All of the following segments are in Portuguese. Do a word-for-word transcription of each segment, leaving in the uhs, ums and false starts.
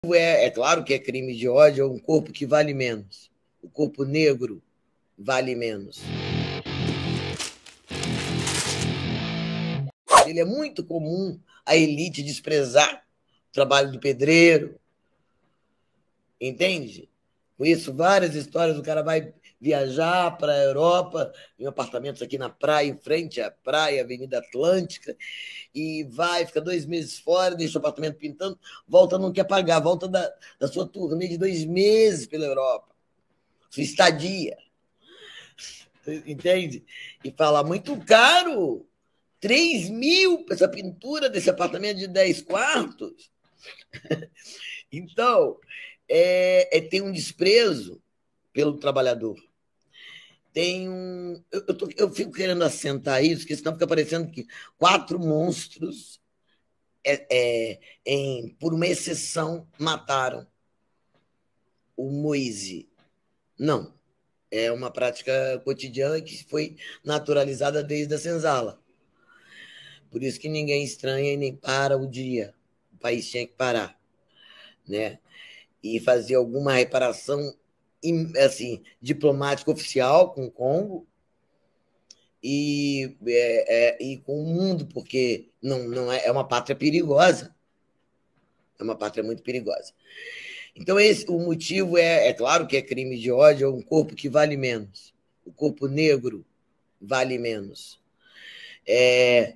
É, é claro que é crime de ódio, é um corpo que vale menos. O corpo negro vale menos. Ele é muito comum a elite desprezar o trabalho do pedreiro, entende? Conheço várias histórias, o cara vai viajar para a Europa, em apartamentos aqui na praia, em frente à praia, Avenida Atlântica, e vai, fica dois meses fora, deixa o apartamento pintando, volta, não quer pagar, volta da, da sua turnê de dois meses pela Europa, sua estadia, entende? E fala, muito caro, três mil essa pintura desse apartamento de dez quartos. Então, é, é, tem um desprezo pelo trabalhador. Tem um. Eu, eu, tô, eu fico querendo assentar isso, porque senão fica parecendo que quatro monstros, é, é, em, por uma exceção, mataram o Moise. Não. É uma prática cotidiana que foi naturalizada desde a senzala. Por isso que ninguém estranha e nem para o dia. O país tinha que parar, né? E fazer alguma reparação assim, diplomática oficial com o Congo e, é, é, e com o mundo, porque não, não é, é uma pátria perigosa. É uma pátria muito perigosa. Então, esse, o motivo é, é claro que é crime de ódio, é um corpo que vale menos. O corpo negro vale menos. É,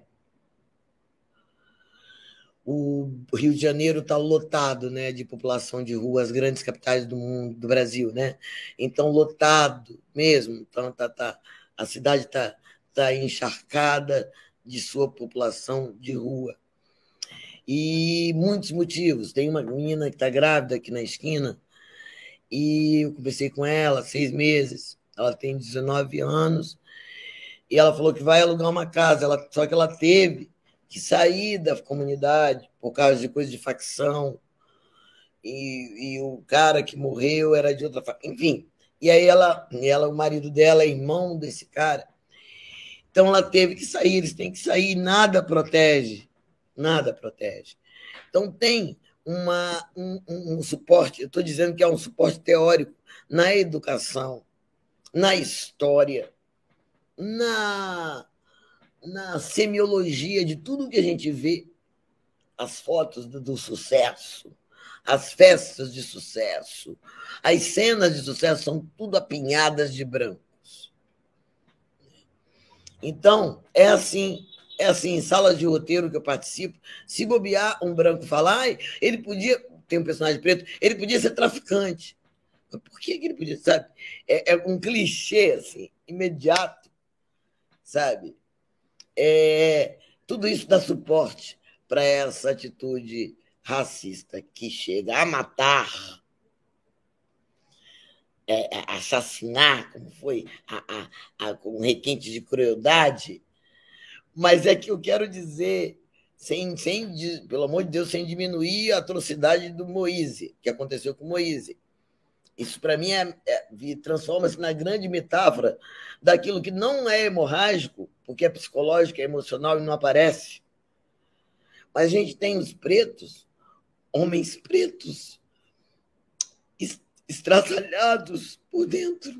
o Rio de Janeiro está lotado, né, de população de rua, as grandes capitais do mundo, do Brasil, né? Então, lotado mesmo. Então, tá, tá, a cidade está tá encharcada de sua população de rua. E muitos motivos. Tem uma menina que está grávida aqui na esquina, e eu conversei com ela, seis meses. Ela tem dezenove anos, e ela falou que vai alugar uma casa, ela, só que ela teve que sair da comunidade por causa de coisa de facção, e, e o cara que morreu era de outra facção, enfim. E aí ela, ela, o marido dela é irmão desse cara, então ela teve que sair, eles têm que sair, nada protege, nada protege. Então tem uma, um, um, um suporte, eu estou dizendo que é um suporte teórico na educação, na história, na na semiologia de tudo que a gente vê, as fotos do, do sucesso, as festas de sucesso, as cenas de sucesso são tudo apinhadas de brancos. Então, é assim, é assim, em salas de roteiro que eu participo, se bobear um branco falar, ele podia, tem um personagem preto, ele podia ser traficante. Mas por que ele podia, sabe? É, é um clichê, assim, imediato, sabe? É, tudo isso dá suporte para essa atitude racista que chega a matar, é, a assassinar, como foi, a, a, a, com requinte de crueldade. Mas é que eu quero dizer, sem, sem, pelo amor de Deus, sem diminuir a atrocidade do Moise, que aconteceu com Moise. Isso, para mim, é, é, transforma-se na grande metáfora daquilo que não é hemorrágico, porque é psicológico, é emocional e não aparece. Mas a gente tem os pretos, homens pretos, estraçalhados por dentro,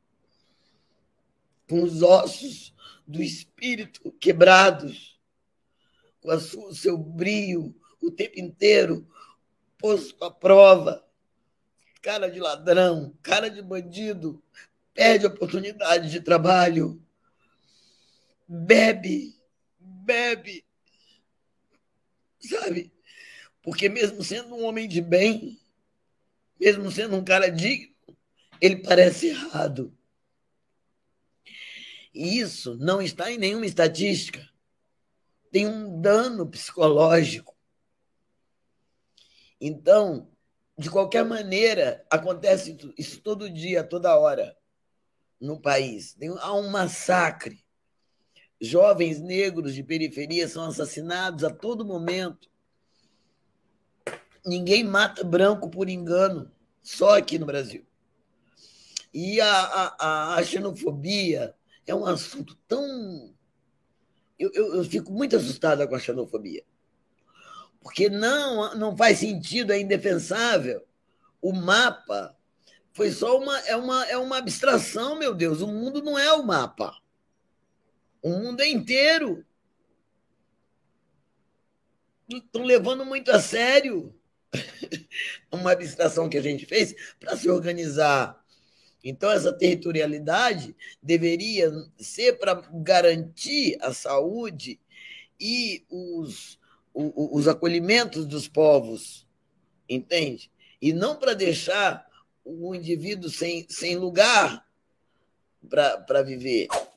com os ossos do espírito quebrados, com a sua, o seu brio o tempo inteiro posto à prova, cara de ladrão, cara de bandido, perde a oportunidade de trabalho, bebe, bebe, sabe? Porque mesmo sendo um homem de bem, mesmo sendo um cara digno, ele parece errado. E isso não está em nenhuma estatística. Tem um dano psicológico. Então, de qualquer maneira, acontece isso todo dia, toda hora, no país. Há um massacre. Jovens negros de periferia são assassinados a todo momento. Ninguém mata branco por engano, só aqui no Brasil. E a, a, a xenofobia é um assunto tão... Eu, eu, eu fico muito assustada com a xenofobia. Porque não, não faz sentido, é indefensável. O mapa foi só uma, é uma, é uma abstração, meu Deus. O mundo não é o mapa. O mundo é inteiro. Estão levando muito a sério uma abstração que a gente fez para se organizar. Então, essa territorialidade deveria ser para garantir a saúde e os, os, os acolhimentos dos povos, entende? E não para deixar o indivíduo sem, sem lugar para viver.